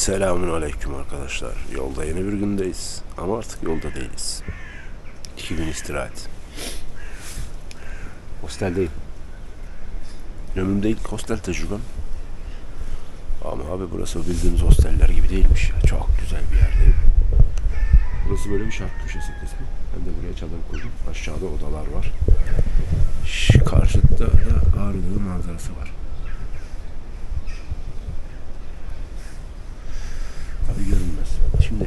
Selamünaleyküm arkadaşlar. Yolda yeni bir gündeyiz. Ama artık yolda değiliz. 2 gün istirahat. Hosteldeyim. Ömrümde ilk hostel tecrübem. Ama abi burası bildiğimiz hosteller gibi değilmiş ya. Çok güzel bir yerdeyim. Burası böyle bir şark köşesi kısmı. Ben de buraya çadır kurdum. Aşağıda odalar var. Karşıda da Ağrı Dağı manzarası var. Tabii görünmez. Şimdi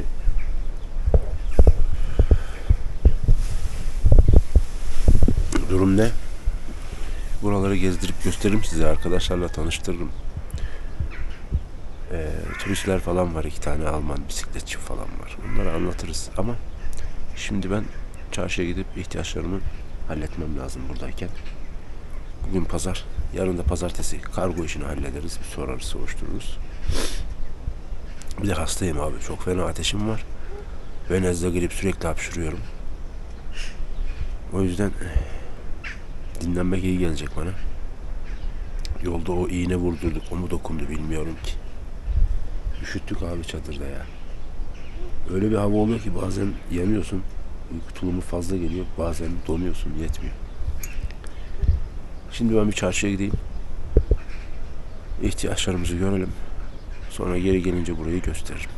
durum ne? Buraları gezdirip gösteririm size, arkadaşlarla tanıştırırım. Turistler falan var, 2 tane Alman bisikletçi falan var. Onları anlatırız ama şimdi ben çarşıya gidip ihtiyaçlarımı halletmem lazım buradayken. Bugün pazar, yarın da pazartesi kargo işini hallederiz, bir sorarız, soruştururuz. Bir de hastayım abi, çok fena ateşim var ve nezle grip, sürekli hapşırıyorum. O yüzden dinlenmek iyi gelecek bana. Yolda o iğne vurdurduk, o mu dokundu bilmiyorum ki. Üşüttük abi çadırda ya. Öyle bir hava oluyor ki bazen yanıyorsun, uyku tulumu fazla geliyor, bazen donuyorsun, yetmiyor. Şimdi ben bir çarşıya gideyim, ihtiyaçlarımızı görelim, sonra geri gelince burayı gösteririm.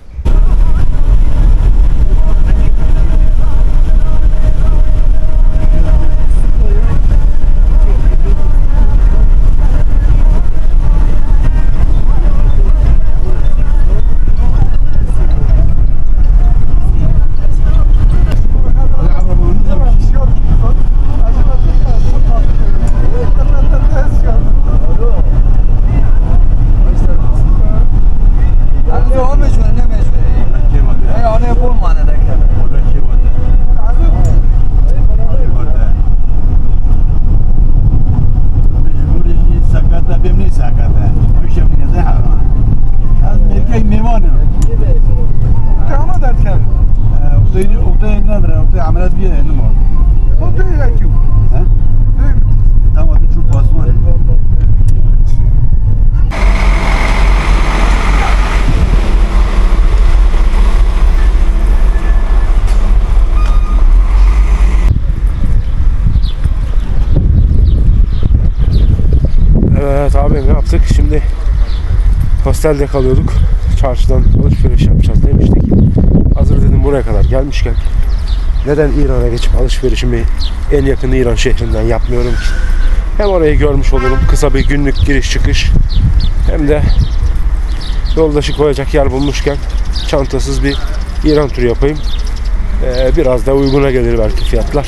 Evet abi, ne yaptık? Şimdi hostelde kalıyorduk. Çarşıdan alışveriş yapacağız demiştik. Hazır dedim buraya kadar gelmişken neden İran'a geçip alışverişimi en yakın İran şehrinden yapmıyorum ki? Hem orayı görmüş olurum, kısa bir günlük giriş çıkış, hem de yoldaşı koyacak yer bulmuşken çantasız bir İran turu yapayım. Biraz da uyguna gelir belki fiyatlar.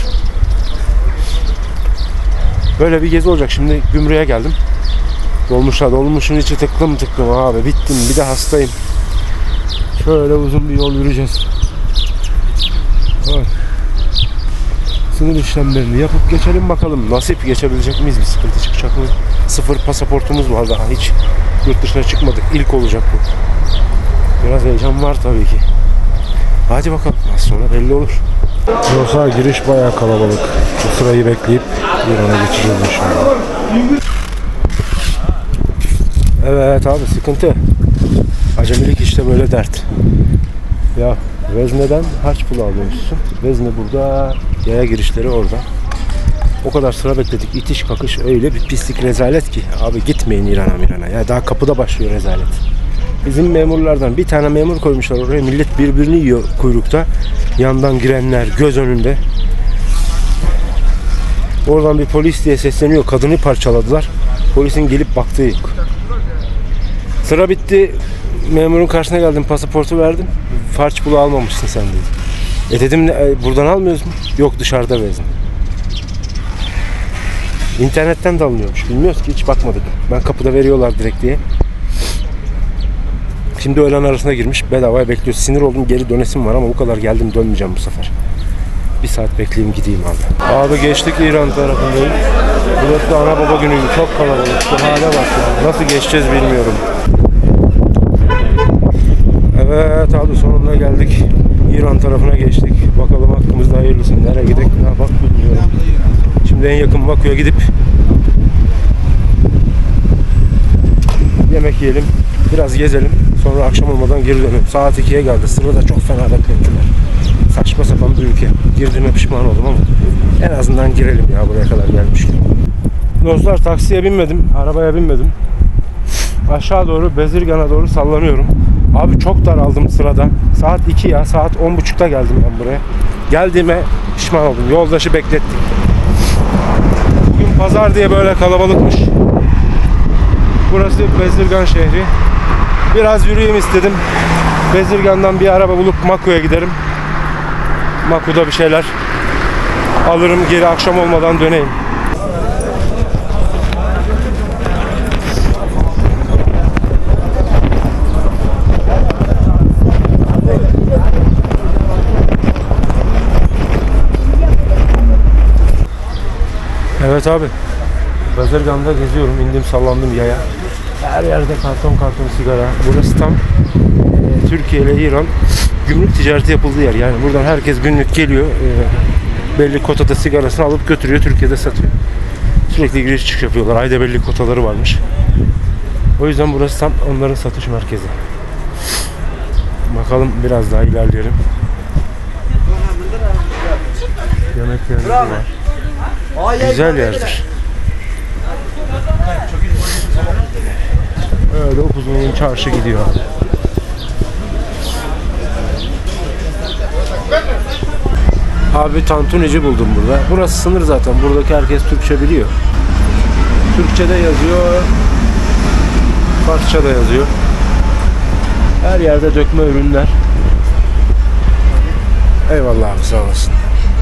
Böyle bir gezi olacak. Şimdi Gümrük'e geldim. Dolmuşun içi tıklım abi, bittim, bir de hastayım. Şöyle uzun bir yol yürüyeceğiz. Sınır işlemlerini yapıp geçelim bakalım. Nasip, geçebilecek miyiz? Bir sıkıntı çıkacak mı? 0 pasaportumuz var, daha hiç yurt dışına çıkmadık. İlk olacak bu. Biraz heyecan var tabii ki. Hadi bakalım, az sonra belli olur. Yoksa giriş bayağı kalabalık. Bu sırayı bekleyip İran'a geçeceğiz inşallah. Evet abi, sıkıntı. Acemilik işte böyle dert. Ya Vezne'den harç pulu alıyormuşsun. Vezne burada, yaya girişleri orada. O kadar sıra bekledik, itiş kakış, öyle bir pislik, rezalet ki. Abi gitmeyin İran'a. Ya daha kapıda başlıyor rezalet. Bizim memurlardan bir tane memur koymuşlar oraya, millet birbirini yiyor kuyrukta. Yandan girenler göz önünde. Oradan bir polis diye sesleniyor, kadını parçaladılar. Polisin gelip baktığı yok. Sıra bitti, memurun karşısına geldim, pasaportu verdim. Harç pulu almamışsın sen dedi. Dedim buradan almıyoruz mu? Yok, dışarıda vezne. İnternetten de alınıyormuş, bilmiyoruz ki, hiç bakmadık. Ben kapıda veriyorlar direkt diye. Şimdi öğlen arasına girmiş, bedavaya bekliyoruz. Sinir oldum, geri dönesim var ama bu kadar geldim, dönmeyeceğim bu sefer. Bir saat bekleyeyim, gideyim abi. Abi geçtik İran tarafındayım. Burası da ana baba günüydü, çok kalabalık. Şu hale bak ya, nasıl geçeceğiz bilmiyorum. Evet abi, sonunda geldik. İran tarafına geçtik. Bakalım hakkımızda hayırlısı. Nereye gidelim? Bak bilmiyorum. Şimdi en yakın Bakü'ye gidip yemek yiyelim. Biraz gezelim. Sonra akşam olmadan geri dönüyorum. Saat 2'ye geldi. Sırada çok fena beklettiler. Saçma sapan bir ülke. Girdiğime pişman oldum ama en azından girelim ya, buraya kadar gelmişken. Dostlar, taksiye binmedim. Arabaya binmedim. Aşağı doğru, Bezirgan'a doğru sallanıyorum. Abi çok daraldım sırada. Saat 2 ya. Saat 10.30'da geldim ben buraya. Geldiğime pişman oldum. Yoldaşı beklettik. Bugün pazar diye böyle kalabalıkmış. Burası Bezirgan şehri. Biraz yürüyeyim istedim. Bezirgan'dan bir araba bulup Maku'ya giderim. Maku'da bir şeyler alırım, geri akşam olmadan döneyim. Evet abi, Bezirgan'da geziyorum, indim sallandım yaya. Her yerde karton sigara. Burası tam Türkiye ile İran gümrük ticareti yapıldığı yer. Yani buradan herkes günlük geliyor, belli kotada sigarasını alıp götürüyor, Türkiye'de satıyor. Sürekli giriş çıkış yapıyorlar. Ayda belli kotaları varmış. O yüzden burası tam onların satış merkezi. Bakalım, biraz daha ilerleyelim. Yemeklerimiz var. Güzel yerdir. Öyle upuzun çarşı gidiyor. Abi tantunici buldum burada. Burası sınır zaten. Buradaki herkes Türkçe biliyor. Türkçe de yazıyor, Farsça da yazıyor. Her yerde dökme ürünler. Eyvallah abi, sağ olasın.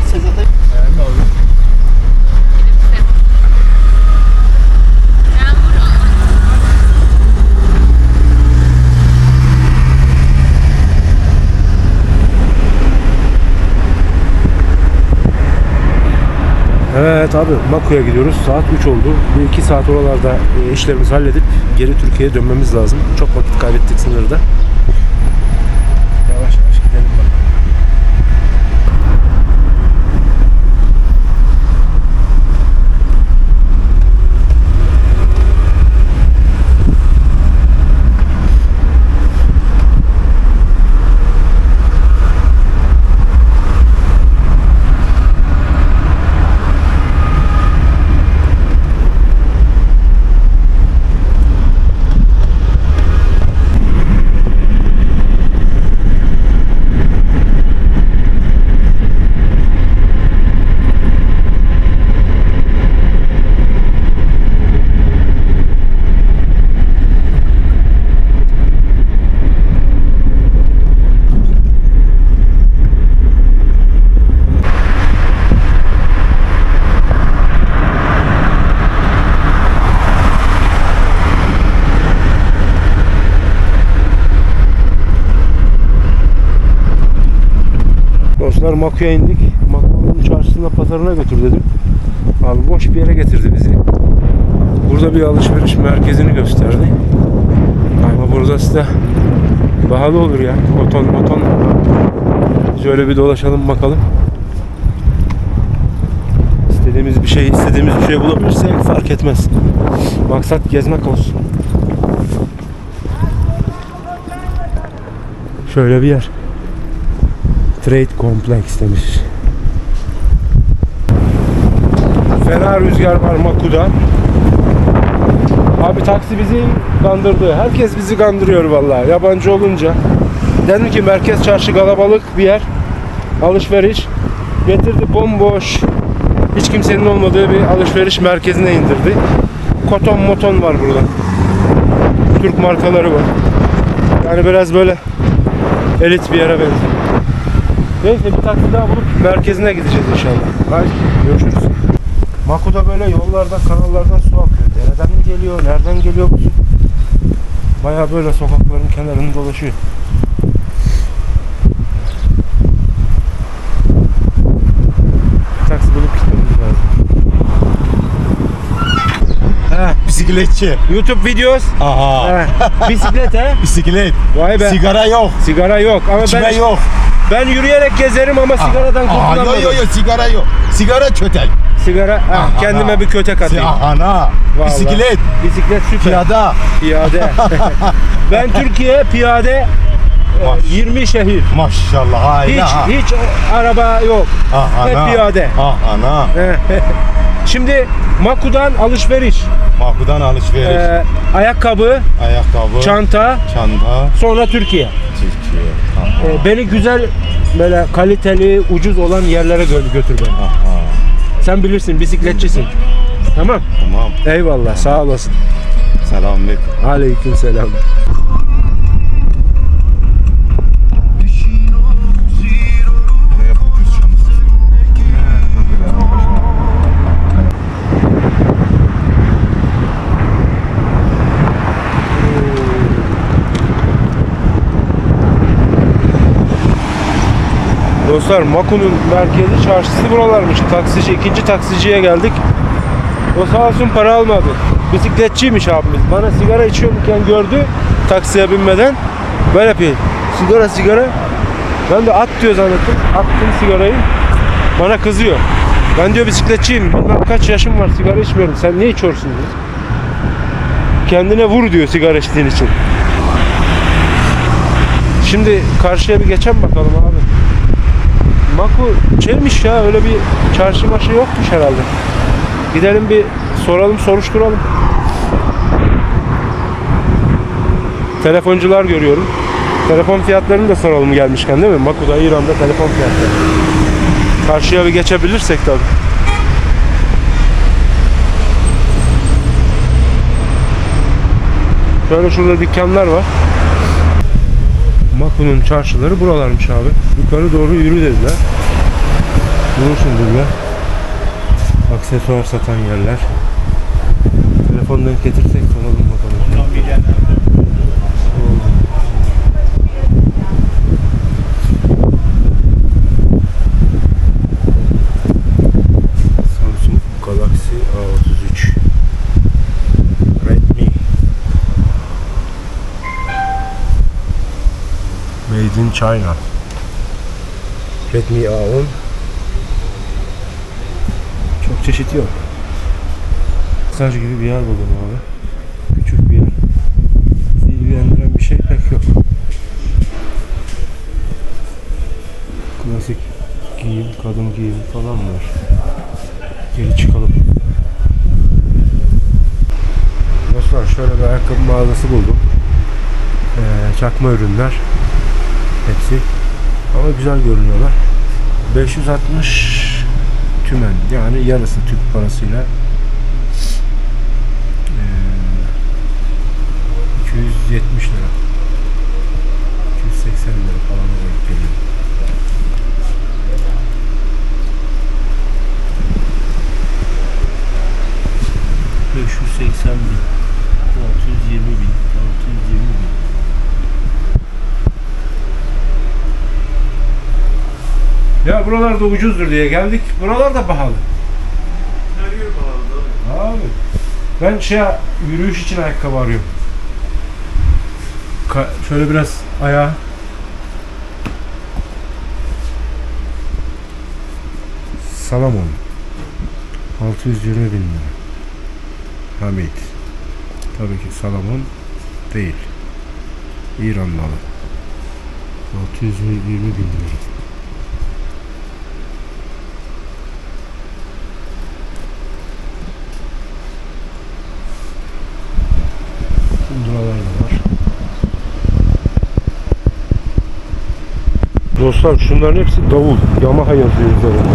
Evet abi, Maku'ya gidiyoruz. Saat 3 oldu. Bir 2 saat oralarda işlerimizi halledip geri Türkiye'ye dönmemiz lazım. Çok vakit kaybettik sınırda. Yavaş yavaş gidelim bakalım. Maku'ya indik. Maku'nun çarşısına, pazarına götür dedim. Abi boş bir yere getirdi bizi. Burada bir alışveriş merkezini gösterdi. Ama burası da pahalı olur ya. Moton. Şöyle bir dolaşalım bakalım. İstediğimiz bir şey bulabilirsek fark etmez. Maksat gezmek olsun. Şöyle bir yer. Trade Complex demiş. Fena rüzgar var Maku'da. Abi taksi bizi kandırdı. Herkes bizi kandırıyor vallahi. Yabancı olunca. Dedim ki merkez çarşı kalabalık bir yer. Alışveriş. Getirdi bomboş. Hiç kimsenin olmadığı bir alışveriş merkezine indirdi. Koton moton var burada. Türk markaları var. Yani biraz böyle elit bir yere benziyor. Neyse, bir taksi daha bulup merkezine gideceğiz inşallah. Hadi görüşürüz. Maku'da böyle yollarda, kanallardan su akıyor. Nereden mi geliyor, nereden geliyor bu su? Bayağı böyle sokakların kenarını dolaşıyor. Taksi bulup gitmemiz lazım. Bisikletçi. YouTube videos. Aha. Bisiklet he? Bisiklet. Vay be. Sigara yok. Sigara yok. Ama İçme yok. Ben yürüyerek gezerim ama sigaradan kurtulamam. Yok sigara yok. Sigara çötel. Sigara, kendime bir kötek atayım. Ana. Vallahi. Bisiklet. Bisiklet süper. Piyada. Piyade. Ben Türkiye piyade 20 şehir. Maşallah. Hiç araba yok. Hep piyade. Ana. Şimdi Maku'dan alışveriş. Maku'dan alışveriş. Ayakkabı, çanta, sonra Türkiye. Beni güzel böyle kaliteli, ucuz olan yerlere götür beni. Sen bilirsin, bisikletçisin. Tamam. Tamam. Eyvallah, sağ olasın. Selamünaleyküm. Aleykümselam. Dostlar, Maku'nun merkezi çarşısı buralarmış. Taksici, ikinci taksiciye geldik. O sağ olsun para almadı. Bisikletçiymiş abimiz. Bana sigara içiyorken gördü taksiye binmeden. Böyle yapıyor. Sigara. Ben de at diyor zannettim. Attım sigarayı. Bana kızıyor. Ben diyor bisikletçiyim. Bilmem kaç yaşım var, sigara içmiyorum. Sen niye içiyorsun diyor. Kendine vur diyor sigara içtiğin için. Şimdi karşıya bir geçen bakalım abi. Maku şeymiş ya, öyle bir çarşı maşı yokmuş herhalde. Gidelim bir soralım, soruşturalım. Telefoncular görüyorum. Telefon fiyatlarını da soralım gelmişken, değil mi? Maku'da, İran'da telefon fiyatları. Karşıya bir geçebilirsek tabii. Şöyle şurada dükkanlar var. Maku'nun çarşıları buralarmış abi. Yukarı doğru yürü dediler. Durursun dediler. Aksesuar satan yerler. Telefon denk getirsek soralım bakalım. Samsung Galaxy A33 Redmi Made in China. Redmi A10. Çok çeşit yok. Mesaj gibi bir yer buldum abi. Küçük bir yer. Bizi ilgilendiren bir şey pek yok. Klasik giyim, kadın giyim falan var. Geri çıkalım. Dostlar, şöyle bir ayakkabı mağazası buldum. Çakma ürünler. Hepsi. Ama güzel görünüyorlar. 560 tümen, yani yarısı Türk parasıyla 270 lira, 280 lira falan denk geliyor. ...580 bin, 620 bin, 620 bin. Ya buralarda ucuzdur diye geldik. Buralar da pahalı. Her yer pahalı abi. Ben yürüyüş için ayakkabı arıyorum. Şöyle biraz ayağa. Salomon. 620 bin lira. Hamid. Tabii ki Salomon değil. İran malı. 620 bin lira. Kunduralar da var. Dostlar, şunların hepsi davul. Yamaha yazıyor üzerinde.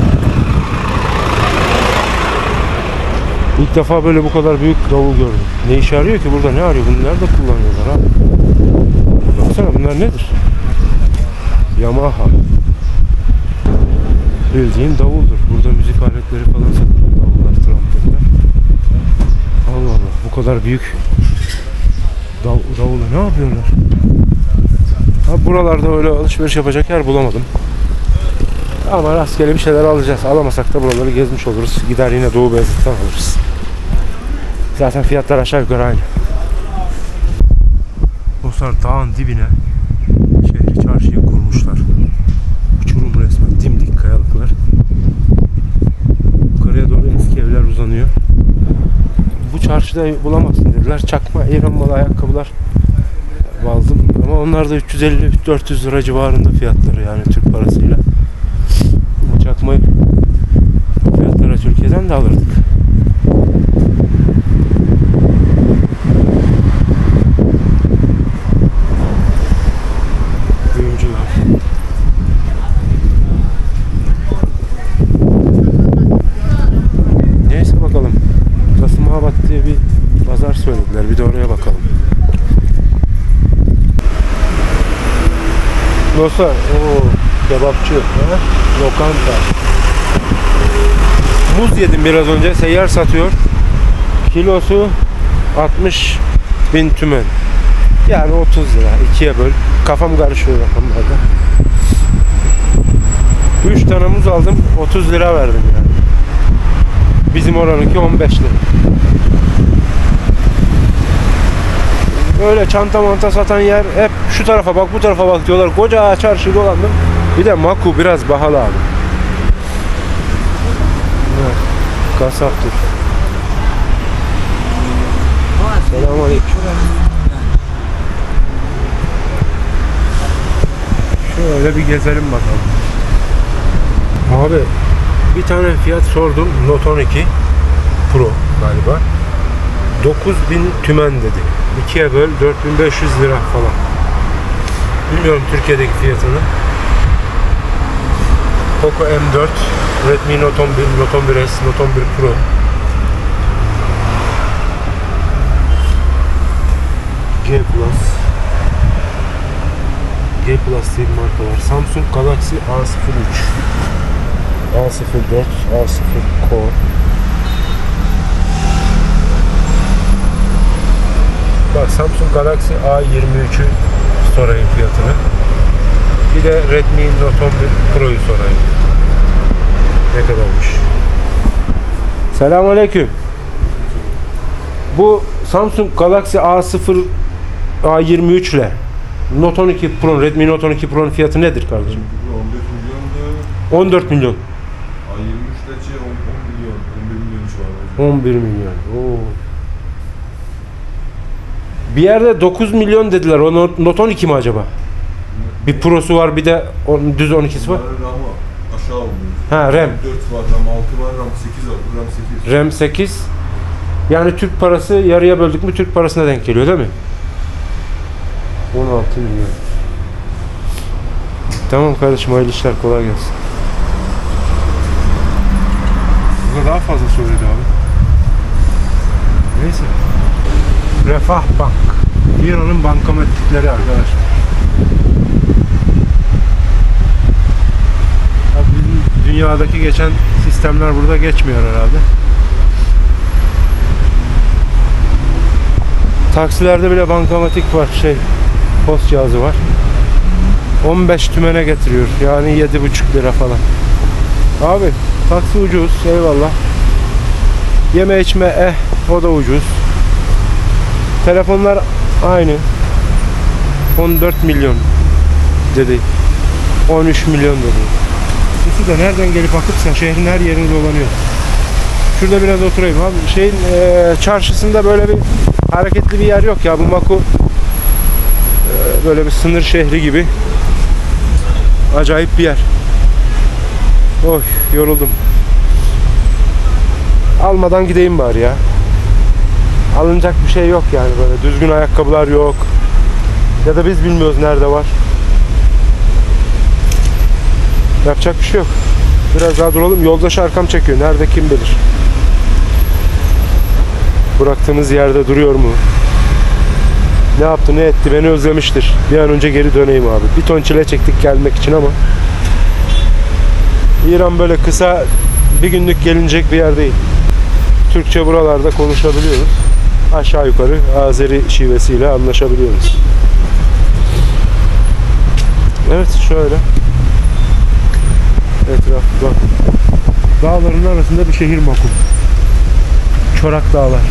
İlk defa böyle bu kadar büyük davul gördüm. Ne işe yarıyor ki burada? Ne arıyor? Bunu nerede kullanıyorlar abi? Baksana, bunlar nedir? Yamaha. Bildiğin davuldur. Burada müzik aletleri falan satılıyor. Davullar, trompetler. Allah Allah. Bu kadar büyük davulu ne yapıyorlar? Abi buralarda öyle alışveriş yapacak yer bulamadım. Ama rastgele bir şeyler alacağız. Alamasak da buraları gezmiş oluruz. Gider yine Doğu Beyazıt'tan alırız. Zaten fiyatlar aşağı yukarı aynı. Dostlar, dağın dibine şehri, çarşıyı kurmuşlar. Uçurum resmen, dimdik kayalıklar. Yukarıya çarşıda bulamazsın dediler. Çakma İran malı ayakkabılar aldım ama onlar da 350-400 lira civarında fiyatları, yani Türk parasıyla. Çakma fiyatlara Türkiye'den de alırdık. Kuyumcular. Neyse bakalım. Tasmabat diye bir pazar söylediler. Bir de oraya bakalım. Dostlar, kebapçı, lokanta. Muz yedim biraz önce. Seyyar satıyor. Kilosu 60.000 tümen. Yani 30 lira. 2'ye böl. Kafam karışıyor rakamlarda. 3 tane muz aldım. 30 lira verdim yani. Bizim oranınki 15 lira. Öyle çanta manta satan yer hep şu tarafa bak bu tarafa bak diyorlar. Koca çarşı dolandım. Bir de maku biraz pahalı abi. Evet, kasaptır. Selamünaleyküm. Şöyle bir gezelim bakalım. Abi bir tane fiyat sordum. Note 12 Pro galiba. 9.000 tümen dedi. 2'ye böl 4.500 lira falan. Bilmiyorum Türkiye'deki fiyatını. Poco M4, Redmi Note 11, Note 11S, Note 11 Pro. G Plus diye bir marka var. Samsung Galaxy A03, A04, A0 Core. Bak Samsung Galaxy A23'ü sorayım fiyatını. Bir de Redmi Note 11 Pro'yu sorayım. Ne kadarmış? Selamünaleyküm. Bu Samsung Galaxy A0 A23 ile Note 12 Pro, Redmi Note 12 Pro'nun fiyatı nedir kardeşim? 14 milyon. A23'te 10 milyon, 11 milyon şu an. 11 milyon. Oo. Bir yerde 9 milyon dediler. O Note 12 mi acaba? Bir Pro'su var, bir de düz 12'si var. RAM aşağı olmuyor. Ha, RAM. 4 var, RAM 6 var, RAM 8 var. RAM 8. RAM 8. Yani Türk parası yarıya böldük mü Türk parasına denk geliyor değil mi? 16 milyon. Tamam kardeşim, hayırlı işler, kolay gelsin. Burada daha fazla söyledi abi. Neyse. Refah Bank. İran'ın bankamatikleri arkadaşlar. Abi bizim dünyadaki geçen sistemler burada geçmiyor herhalde. Taksilerde bile bankamatik var, post cihazı var. 15 tümene getiriyor. Yani 7,5 lira falan. Abi taksi ucuz, eyvallah. Yeme içme o da ucuz. Telefonlar aynı. 14 milyon dedi. 13 milyon dedi. Bu da nereden gelip akıpsa şehrin her yerinde dolanıyor. Şurada biraz oturayım abi. Çarşısında böyle bir hareketli bir yer yok ya. Bu Maku böyle bir sınır şehri gibi. Acayip bir yer. Oy, yoruldum. Almadan gideyim bari ya. Alınacak bir şey yok yani, böyle düzgün ayakkabılar yok. Ya da biz bilmiyoruz nerede var. Yapacak bir şey yok. Biraz daha duralım. Yoldaş arkam çekiyor. Nerede kim bilir. Bıraktığımız yerde duruyor mu? Ne yaptı ne etti, beni özlemiştir. Bir an önce geri döneyim abi. Bir ton çile çektik gelmek için ama İran böyle kısa bir günlük gelinecek bir yer değil. Türkçe buralarda konuşabiliyoruz. Aşağı yukarı Azeri şivesiyle anlaşabiliyoruz. Evet, şöyle etraf bak. Dağların arasında bir şehir Maku. Çorak dağlar.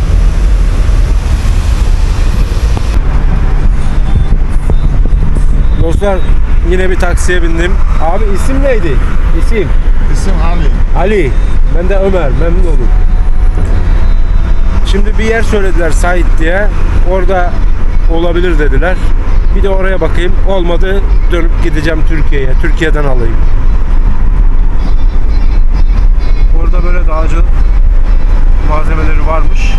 Dostlar, yine bir taksiye bindim. Abi isim neydi? İsim İsim Ali. Ali. Ben de Ömer. Memnun oldum. Şimdi bir yer söylediler Sait diye. Orada olabilir dediler. Bir de oraya bakayım. Olmadı dönüp gideceğim Türkiye'ye. Türkiye'den alayım. Orada böyle dağcı malzemeleri varmış.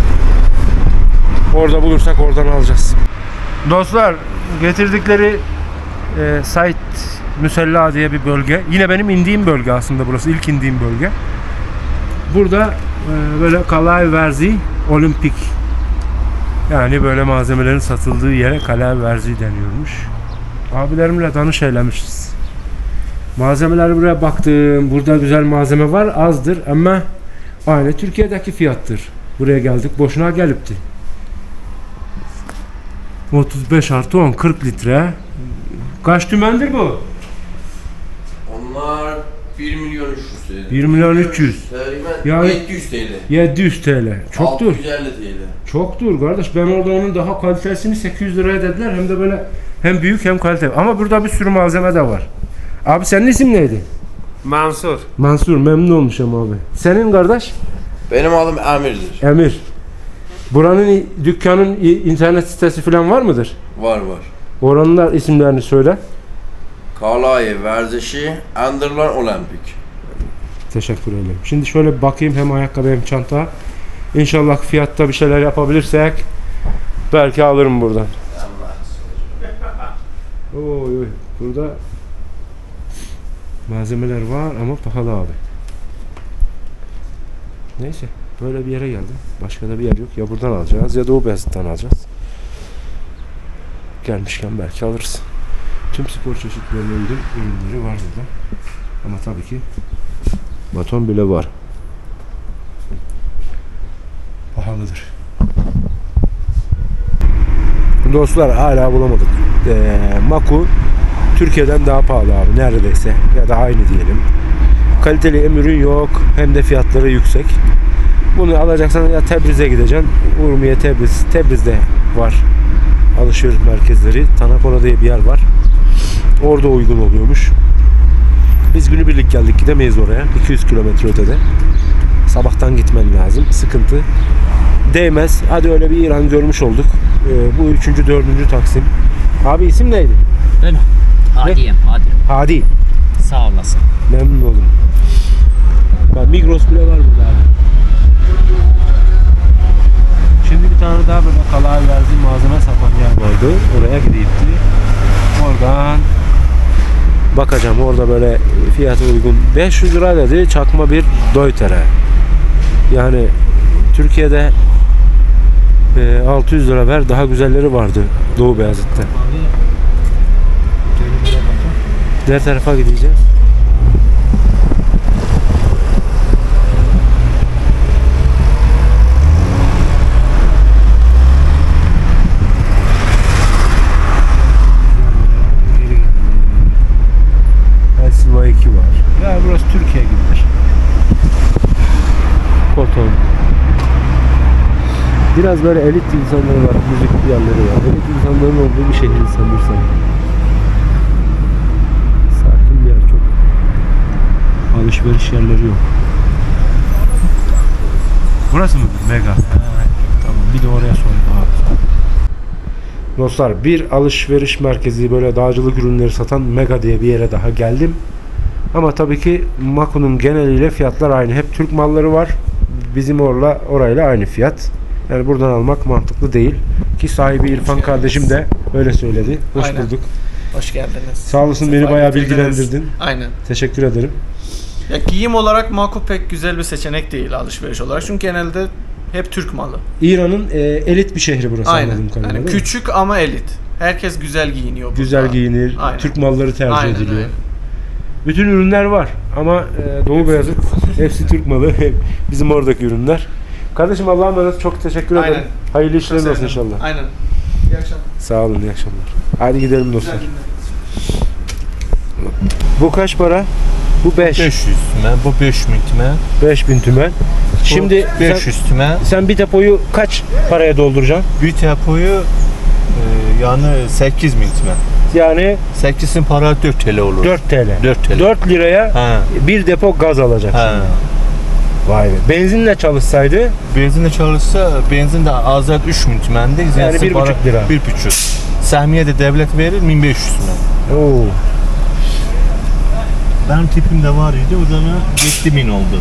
Orada bulursak oradan alacağız. Dostlar getirdikleri Sait Müsella diye bir bölge. Yine benim indiğim bölge aslında burası. İlk indiğim bölge. Burada böyle Kalay Verzi Olimpik, yani böyle malzemelerin satıldığı yere Kalay Verzi deniyormuş. Abilerimle danış eylemişiz. Malzemeler buraya baktım. Burada güzel malzeme var. Azdır ama aynı Türkiye'deki fiyattır. Buraya geldik. Boşuna gelipti. 35+10 40 litre. Kaç tümendir bu? Onlar 1 milyon 300 TL. 1 milyon 300. Yani 700 TL. 700 TL. Çoktur. 650 TL. Çoktur kardeş. Ben orada onun daha kalitesini 800 liraya dediler. Hem de böyle hem büyük hem kaliteli. Ama burada bir sürü malzeme de var. Abi senin isim neydi? Mansur. Mansur, memnun olmuşum abi. Senin kardeş? Benim adım Emir'dir. Emir. Buranın dükkanın internet sitesi falan var mıdır? Var. Oranın isimlerini söyle. Kalay Verzi Underland Olimpik. Teşekkür ederim. Şimdi şöyle bir bakayım hem ayakkabı hem çanta. İnşallah fiyatta bir şeyler yapabilirsek belki alırım buradan. Oy, burada malzemeler var ama pahalı abi. Neyse, böyle bir yere geldim. Başka da bir yer yok. Ya buradan alacağız ya Doğu Beyazıt'tan alacağız. Gelmişken belki alırız. Tüm spor çeşitlerinin ürünleri var burada. Ama tabii ki baton bile var. Pahalıdır. Dostlar hala bulamadık. Maku Türkiye'den daha pahalı abi neredeyse, ya da aynı diyelim. Kaliteli hem ürün yok hem de fiyatları yüksek. Bunu alacaksan ya Tebriz'e gideceksin. Urmiye, Tebriz'de var alışveriş merkezleri. Tanapona diye bir yer var. Orada uygun oluyormuş. Biz günübirlik geldik, gidemeyiz oraya. 200 kilometre ötede. Sabahtan gitmen lazım. Sıkıntı. Değmez. Hadi öyle bir İran görmüş olduk. Bu 3. 4. Taksim. Abi isim neydi? Ben Hadi'yim. Hadi. Sağ olasın. Memnun oldum. Bak Migros bile var burada abi. Şimdi bir tane daha böyle Kalay Verzi malzeme satan yer vardı. Oraya gideyim diye. Oradan bakacağım. Orada böyle fiyatı uygun. 500 lira dedi. Çakma bir Deuter'e. Yani Türkiye'de 600 lira ver. Daha güzelleri vardı Doğu Beyazıt'ta. Diğer tarafa gideceğiz. Elsilva 2 var. Ya burası Türkiye gibidir. Koton. Biraz böyle elit insanları var, müzik yerleri var. Elit insanların olduğu bir şehir sanırsam. Sakin bir yer, çok alışveriş yerleri yok. Burası mı? Mega. Tamam, bir de oraya sonra. Dostlar, bir alışveriş merkezi, böyle dağcılık ürünleri satan Mega diye bir yere daha geldim. Ama tabii ki Maku'nun geneliyle fiyatlar aynı. Hep Türk malları var. Bizim orayla aynı fiyat. Yani buradan almak mantıklı değil. Ki sahibi İrfan kardeşim de öyle söyledi. Hoş Aynen. bulduk. Hoş geldiniz. Sağ olasın, beni bayağı bilgilendirdin. Aynen. Teşekkür ederim. Ya giyim olarak Maku pek güzel bir seçenek değil alışveriş olarak. Çünkü genelde hep Türk malı. İran'ın elit bir şehri burası, Aynen. anladığım kadarıyla. Yani değil mi? küçük ama elit. Herkes güzel giyiniyor burada. Güzel giyinir. Aynen. Türk malları tercih Aynen, ediliyor. aynen. Bütün ürünler var ama Doğu Beyazıt hepsi Türk malı. Bizim oradaki ürünler. Kardeşim Allah'a emanet, çok teşekkür ederim. Aynen. Hayırlı işlerin Çok olsun sevindim. inşallah. Aynen. İyi akşamlar. Sağ olun, iyi akşamlar. Hadi gidelim dostlar. Güzel günler. Bu kaç para? Bu 5. 500 tümen, bu 5000 tümen. 5000 tümen. Şimdi Bu 500 tümen. sen bir depoyu kaç paraya dolduracaksın? Bir depoyu yani 8000 tümen. Yani 8'in para 4 TL olur. 4 TL. 4 TL. 4 liraya Ha. bir depo gaz alacaksın. Ha. Vay be. Benzinle çalışsaydı Benzinle çalışsa benzin de azad 3000 tüməndir. Yani 1,5 lira. 1,5. Səhmiyə də devlet verir 1500 tümən. Oo. Benim tipim de var idi. O zaman 7000 oldu.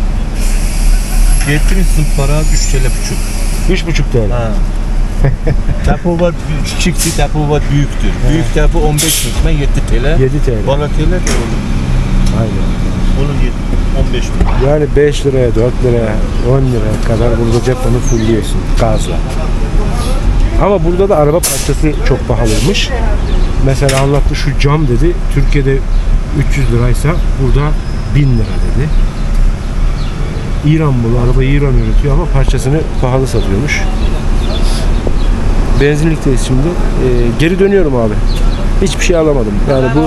7000 sizin para 3 TL buçuk. 3,5 TL. Ha. Depo var küçüktür, depo var büyüktür. Büyük depo 15 bin tümən 7 TL. 7 TL. Bala TL de olur. Aynen. Onun 15 bin. Yani 5 liraya, 4 liraya, 10 liraya kadar burada cephanı fullliyorsun gazla. Ama burada da araba parçası çok pahalıymış. Mesela anlattı, şu cam dedi Türkiye'de 300 liraysa burada 1000 lira dedi. İran bunu, arabayı İran üretiyor ama parçasını pahalı satıyormuş. Benzinlikteyiz şimdi. Geri dönüyorum abi. Hiçbir şey alamadım. Yani bu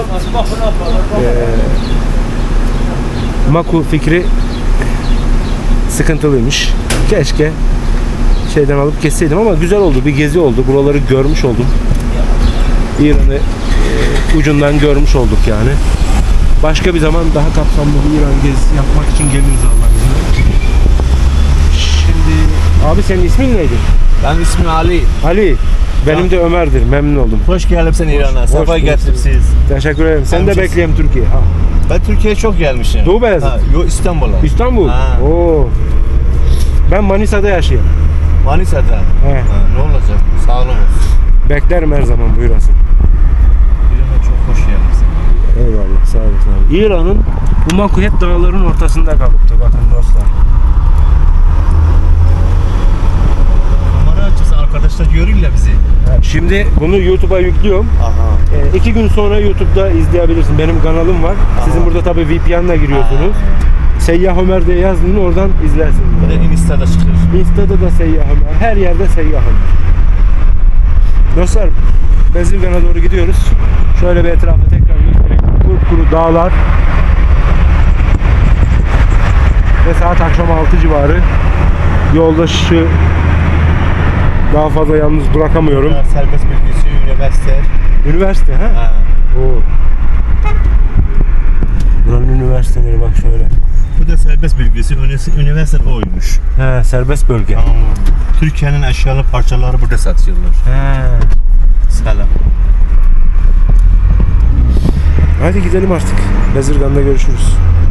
Maku fikri sıkıntılıymış. Keşke şeyden alıp kesseydim ama güzel oldu. Bir gezi oldu. Buraları görmüş oldum. İran'ı ucundan görmüş olduk yani. Başka bir zaman daha kapsamlı bir İran gezisi yapmak için geliriz Allah'ın izniyle. Şimdi abi senin ismin neydi? Benim ismim Ali. Ali. Benim de Ömer'dir. Memnun oldum. Hoş geldin İran'a. Sefa getiripsiz. Teşekkür ederim. Sen de Amcası. bekleyeyim Türkiye. Ha. Ben Türkiye'ye çok gelmişim. Doğu Beyazıt. Yok İstanbul'a. İstanbul. Ha. Oo. Ben Manisa'da yaşıyorum. Manisa'da. He. Ne olacak? Sağ olun. Beklerim her zaman, buyurasın. İran'a çok hoş geldiniz. Eyvallah, sağ olasın abi. İran'ın bu Makuhet dağların ortasında kalıptı bakın dostlar. Kamera açısı arkadaşlar görürler bizi. Şimdi bunu YouTube'a yüklüyorum. Aha. 2 gün sonra YouTube'da izleyebilirsin. Benim kanalım var. Sizin burada tabii VPN'le giriyorsunuz. Seyyah Ömer diye yazdın, oradan izlersin. Bir de Insta'da çıkıyor. Insta'da da Seyyah Ömer. Her yerde Seyyah Ömer. Dostlar, Bezirgan'a doğru gidiyoruz. Şöyle bir etrafı tekrar göstereyim. Kuru dağlar. Ve saat akşam 6 civarı. Yoldaşı daha fazla yalnız bırakamıyorum. Serbest bölgesi, üniversite. Üniversite ha? Ha. Oo. Buranın üniversiteleri bak şöyle. Bu da serbest bölgesi, üniversite oymuş. He, serbest bölge. Türkiye'nin eşyalı parçaları burada satıyorlar. He. Selam. Hadi gidelim artık. Bezirgan'da görüşürüz.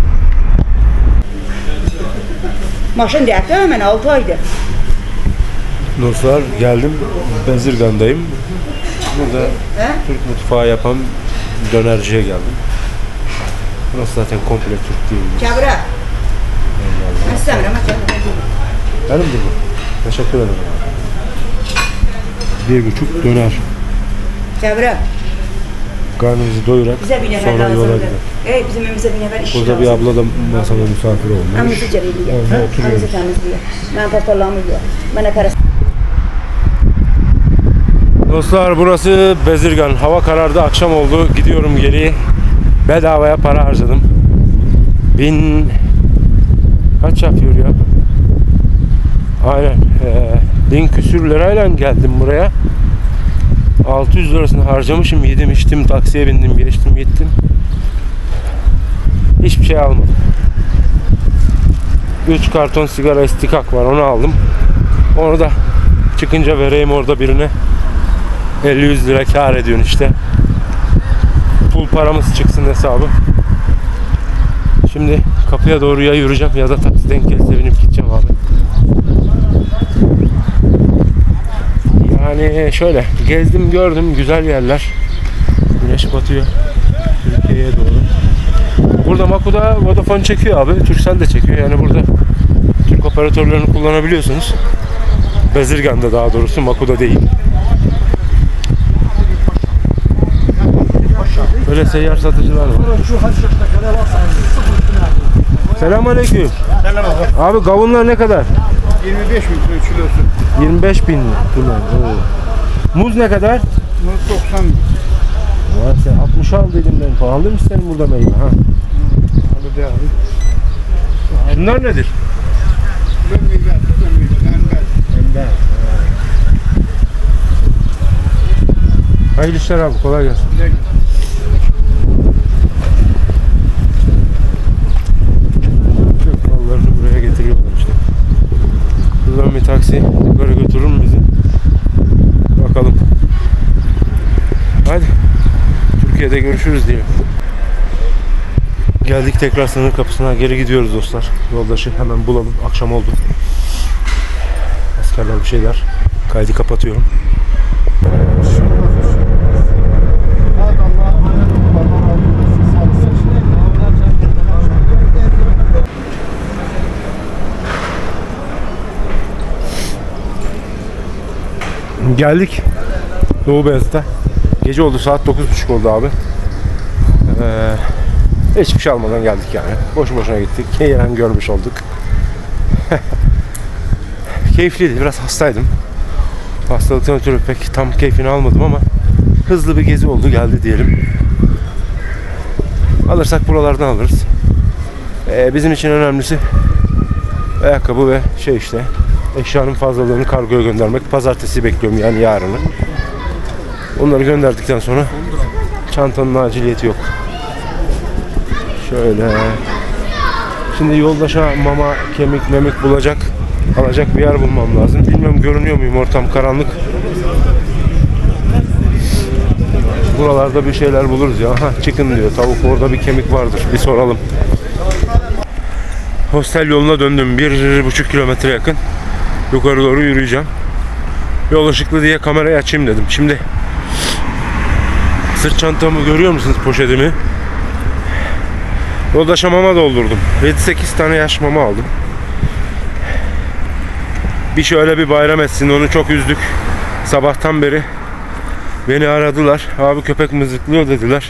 Maşın dertte hemen 6 aydır. Dostlar, geldim. Bezirgan'dayım. Burada Türk mutfağı yapan dönerciye geldim. Burası zaten komple Türk değil. Kabra. Ben istemiyorum ama kabra. Benimdir bu. Teşekkür ederim. 1,5 döner. Kabra. Karnımızı doyurak Bize bir nefer sonra yola lazımdır. gidelim. Bizim evimize bir nefer işçi Burada bir abla da masada misafir olmuş. Amcası ceriliyor. Orada oturuyoruz. Amcası temizliyor. Ben pastorlarımı yiyor. Bana karası. Dostlar, burası Bezirgan. Hava karardı, akşam oldu. Gidiyorum geri. Bedavaya para harcadım. 1000 kaç yapıyor ya? Aynen. 1000 küsür lirayla geldim buraya. 600 lirasını harcamışım. Yedim içtim, taksiye bindim, geçtim gittim. Hiçbir şey almadım. 3 karton sigara istikak var, onu aldım. Onu da çıkınca vereyim orada birine. 50-100 lira kar ediyorsun işte. Pul paramız çıksın hesabı. Şimdi kapıya doğru ya yürüyeceğim ya da taksi denk gelirse binip gideceğim abi. Yani şöyle gezdim gördüm, güzel yerler. Güneş batıyor Türkiye'ye doğru. Burada Maku'da Vodafone çekiyor abi. Turkcell de çekiyor. Yani burada Türk operatörlerini kullanabiliyorsunuz. Bezirgan'da daha doğrusu, Maku'da değil. Böyle seyyar satıcılar var. Selamünaleyküm. Abi kavunlar ne kadar? 25 bin lira kilosu. 25 bin lira. Muz ne kadar? Muz 90 bin. Vay, sen 60 aldıydım ben. Pahalıymış senin burada meyve ha. Alı değil abi. Bunlar nedir? Ember. Hayırlı işler abi, kolay gelsin. Mallarını buraya getirdim. Türkiye'de görüşürüz diyelim. Geldik tekrar sınır kapısına, geri gidiyoruz dostlar. Yoldaşı hemen bulalım. Akşam oldu. Askerler bir şeyler. Kaydı kapatıyorum. Geldik Doğu Beyazıt'a. Gece oldu, saat 9.30 oldu abi. Hiçbir şey almadan geldik yani. Boşu boşuna gittik. Yani görmüş olduk. Keyifliydi. Biraz hastaydım. Hastalıktan ötürü pek tam keyfini almadım ama hızlı bir gezi oldu, geldi diyelim. Alırsak buralardan alırız. Bizim için önemlisi ayakkabı ve işte eşyanın fazlalığını kargoya göndermek. Pazartesi bekliyorum, yani yarını. Onları gönderdikten sonra çantanın aciliyeti yok. Şöyle. Şimdi yoldaşa mama, kemik, memik bulacak, alacak bir yer bulmam lazım. Bilmiyorum görünüyor muyum, ortam karanlık. Buralarda bir şeyler buluruz ya. Aha, çıkın diyor. Tavuk, orada bir kemik vardır. Bir soralım. Hostel yoluna döndüm. 1,5 kilometre yakın. Yukarı doğru yürüyeceğim. Yol ışıklı diye kamerayı açayım dedim. Şimdi sırt çantamı görüyor musunuz, poşetimi? Yoldaşa mama doldurdum. 7-8 tane yaş mama aldım. Bir şöyle bir bayram etsin, onu çok üzdük. Sabahtan beri beni aradılar. Abi köpek mızıklıyor dediler.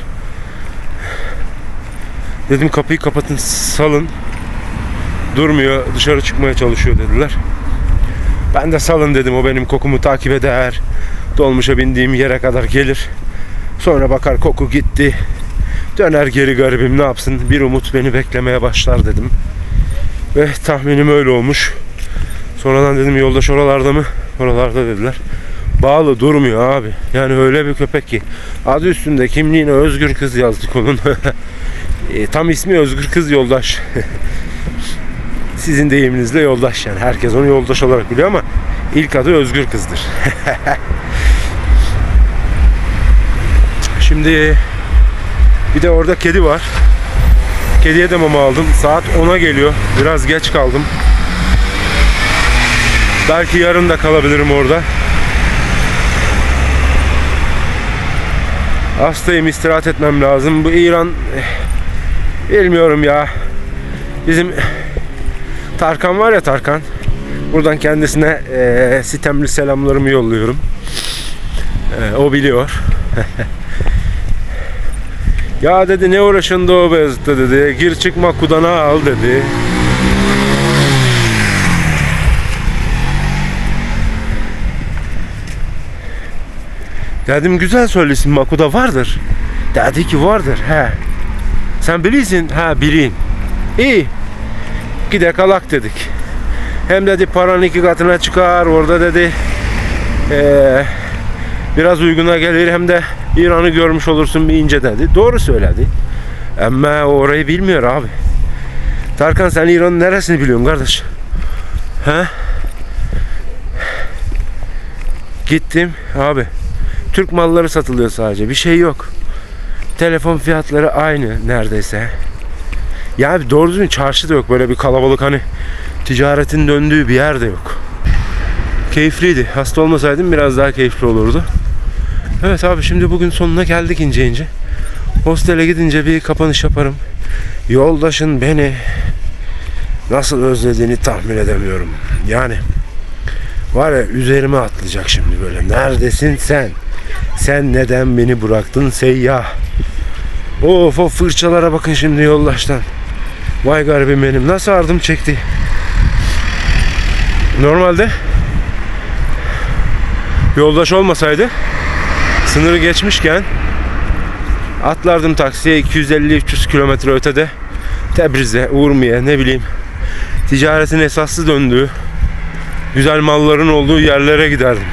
Dedim kapıyı kapatın, salın. Durmuyor, dışarı çıkmaya çalışıyor dediler. Ben de salın dedim, o benim kokumu takip eder. Dolmuşa bindiğim yere kadar gelir. Sonra bakar koku gitti. Döner geri, garibim ne yapsın, bir umut beni beklemeye başlar dedim. Ve tahminim öyle olmuş. Sonradan dedim yoldaş oralarda mı? Oralarda dediler. Bağlı, durmuyor abi. Yani öyle bir köpek ki. Adı üstünde, kimliğine Özgür Kız yazdık onun. Tam ismi Özgür Kız Yoldaş. Sizin deyiminizle yoldaş yani. Herkes onu yoldaş olarak biliyor ama ilk adı Özgür Kız'dır. Şimdi bir de orada kedi var. Kediye de mama aldım. Saat 10'a geliyor. Biraz geç kaldım. Belki yarın da kalabilirim orada. Hastayım, istirahat etmem lazım. Bu İran bilmiyorum ya. Bizim Tarkan var ya, Tarkan. Buradan kendisine sitemli selamlarımı yolluyorum. O biliyor. Ya dedi, ne uğraşın Doğu Beyazıt'ta dedi. Gir çıkma kudana al dedi. Dedim güzel söylesin, Makuda vardır. Dedi ki vardır. He. Sen biliyorsun. Ha, bileyim. İyi. Gidek alak dedik. Hem dedi paranın 2 katına çıkar. Orada dedi biraz uyguna gelir, hem de İran'ı görmüş olursun bir ince dedi. Doğru söyledi. Ama orayı bilmiyor abi. Tarkan, sen İran'ın neresini biliyorsun kardeş? He? Gittim abi. Türk malları satılıyor sadece. Bir şey yok. Telefon fiyatları aynı neredeyse. Ya doğru düzgün çarşı da yok. Böyle bir kalabalık, hani ticaretin döndüğü bir yer de yok. Keyifliydi. Hasta olmasaydım biraz daha keyifli olurdu. Evet abi, şimdi bugün sonuna geldik ince ince. Hostele gidince bir kapanış yaparım. Yoldaşın beni nasıl özlediğini tahmin edemiyorum. Yani var ya, üzerime atlayacak şimdi böyle. Neredesin sen? Sen neden beni bıraktın seyyah? Of o fırçalara bakın şimdi yoldaştan. Vay garibim benim, nasıl ardım çekti. Normalde yoldaş olmasaydı sınırı geçmişken atlardım taksiye, 250-300 kilometre ötede Tebriz'e, Urmiye, ne bileyim, ticaretin esaslı döndüğü, güzel malların olduğu yerlere giderdim.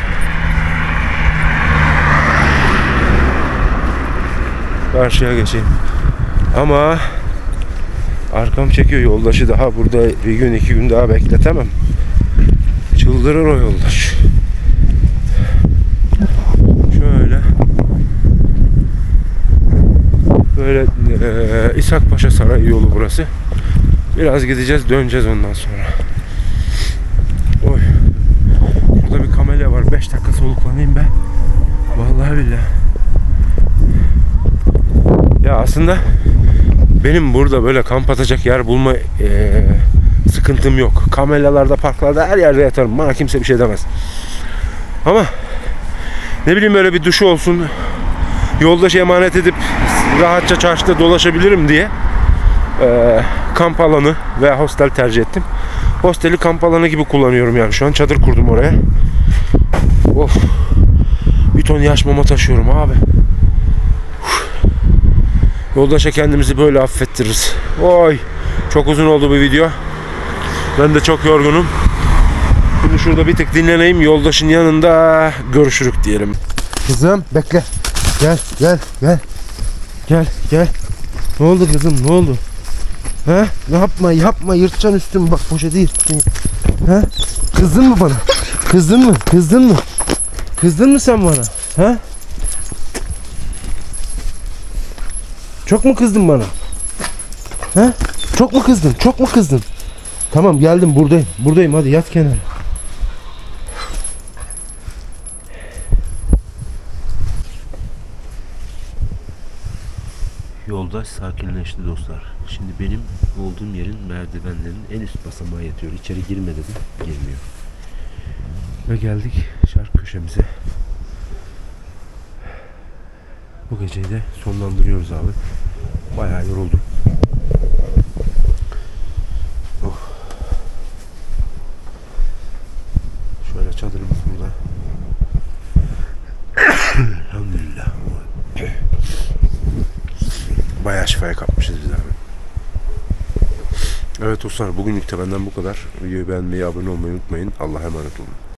Karşıya geçeyim. Ama arkam çekiyor, yoldaşı daha burada bir gün 2 gün daha bekletemem. Çıldırır o yoldaş. Şöyle. Böyle İshak Paşa Sarayı yolu burası. Biraz gideceğiz, döneceğiz ondan sonra. Oy. Burada bir kamelya var. 5 dakika soluklanayım ben. Vallahi billahi. Ya aslında benim burada böyle kamp atacak yer bulma sıkıntım yok. Kamelyalarda, parklarda, her yerde yatarım. Bana kimse bir şey demez. Ama ne bileyim, böyle bir duşu olsun, yoldaşı emanet edip rahatça çarşıda dolaşabilirim diye kamp alanı veya hostel tercih ettim. Hosteli kamp alanı gibi kullanıyorum yani. Şu an çadır kurdum oraya. Of. Bir ton yaş mama taşıyorum abi. Yoldaşa kendimizi böyle affettiririz. Oy. Çok uzun oldu bu video. Ben de çok yorgunum. Şimdi şurada bir tık dinleneyim. Yoldaşın yanında görüşürük diyelim. Kızım bekle. Gel gel gel. Gel gel. Ne oldu kızım, ne oldu? Ha? Yapma yapma, yırtacaksın üstümü, bak poşeti yırttın. Ha? Kızdın mı bana? Kızdın mı? Kızdın mı? Kızdın mı sen bana? Ha? Çok mu kızdın bana? Ha? Çok mu kızdın? Çok mu kızdın? Tamam, geldim, buradayım. Buradayım, hadi yat kenara. Yoldaş sakinleşti dostlar. Şimdi benim olduğum yerin merdivenlerinin en üst basamağı yatıyor. İçeri girme dedim, girmiyor. Ve geldik şark köşemize. Bu geceyi de sonlandırıyoruz abi. Bayağı yoruldum. Oh. Şöyle çadırımız burada. Elhamdülillah. Bayağı şifaya kapmışız biz abi. Evet dostlar, bugünlük de benden bu kadar. Videoyu beğenmeyi, abone olmayı unutmayın. Allah'a emanet olun.